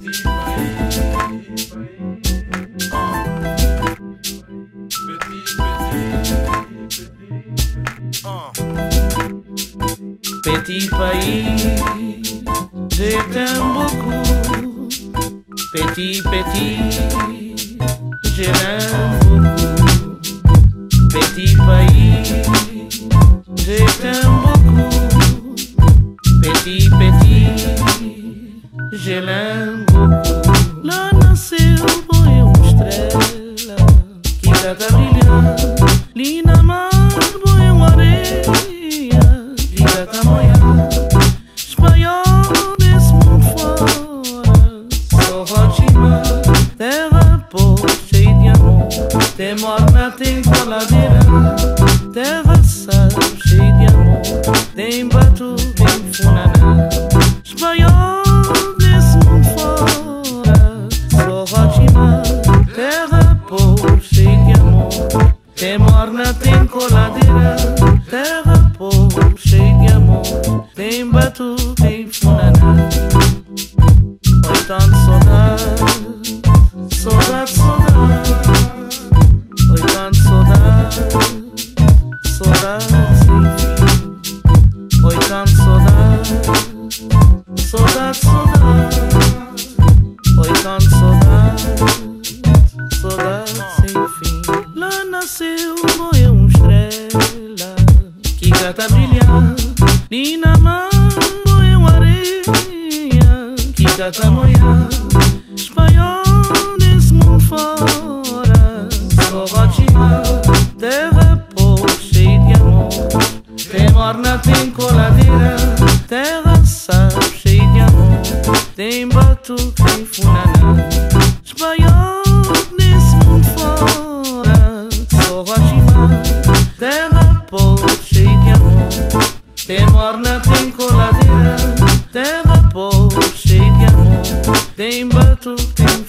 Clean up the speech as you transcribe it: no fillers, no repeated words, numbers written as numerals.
Petit pays, je t'aime beaucoup. Petit, je l'aime beaucoup. Petit pays, je t'aime beaucoup. Petit, je l'aime beaucoup. Lá nasceu foi uma estrela que está a brilhar. Linda mar, foi uma areia que está a molhar. Espanhol desse mundo fora, só Rotimar. Terra pobre, cheia de amor, tem morna, tem coladeira. Terra sal, cheia de amor, tem batu, tem funaná. Espanhol desse mundo fora, só Rotimar. Terra pobre, cheia de amor, tem morna, tem coladeira. Terra pobre, cheia de amor, tem batu, tem funaná. Oi, tanto saudade, saudade, saudade. Oi, tanto saudade, saudade sem fim. Oi, tanto saudade, saudade, saudade. Oi, tanto saudade, saudade sem fim. Lá nasceu foi uma estrela que está a brilhar. Linda mar, foi uma areia que está a molhar. Espanhol desse mundo fora, só Rotimar. Terra pobre, cheia de amor, tem morna, tem coladeira. Terra sal, cheia de amor, tem batu, tem funaná. Espanhol desse mundo fora, só Rotimar. Terra pobre, cheia de amor, tem morna, tem coladeira. Terra pobre, cheia de amor, tem batu, tem